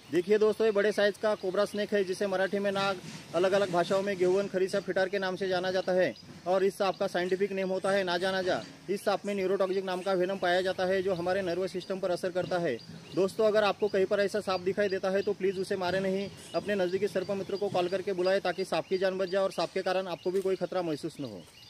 देखिए दोस्तों, ये बड़े साइज का कोबरा स्नेक है, जिसे मराठी में नाग, अलग अलग भाषाओं में गेहुवन, खरीसा, फिटार के नाम से जाना जाता है। और इस सांप का साइंटिफिक नेम होता है नाजा नाजा। इस सांप में न्यूरोटॉक्सिक नाम का वेनम पाया जाता है, जो हमारे नर्वस सिस्टम पर असर करता है। दोस्तों, अगर आपको कहीं पर ऐसा सांप दिखाई देता है तो प्लीज उसे मारे नहीं, अपने नजदीकी सर्प मित्र को कॉल करके बुलाए, ताकि सांप की जान बच जाए और सांप के कारण आपको भी कोई खतरा महसूस न हो।